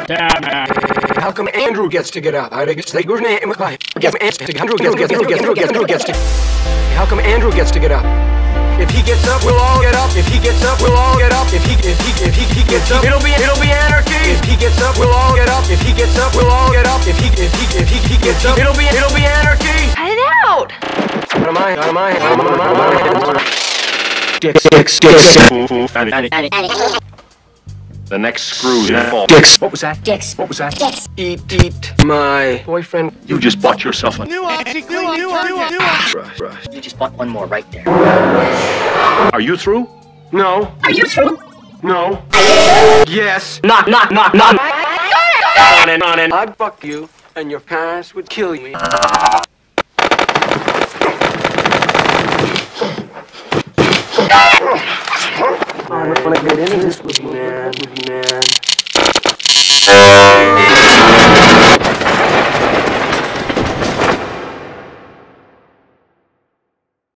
How come Andrew gets to get up? How come Andrew gets to get up? If he gets up, we'll all get up. If he gets up, we'll all get up. If he gets up, it'll be anarchy. If he gets up, we'll all get up. If he gets up, we'll all get up. If he gets up, it'll be anarchy. Cut it out. Out of my Dicks. The next screw fall. Dicks. What was that? Dicks. What was that? Dicks. Eat my boyfriend. You just bought yourself a New You just bought one more right there. Are you through? No. Are you through? No. Yes. Knock. On and. I'd fuck you, and your parents would kill me. I don't want to get into this with you, man.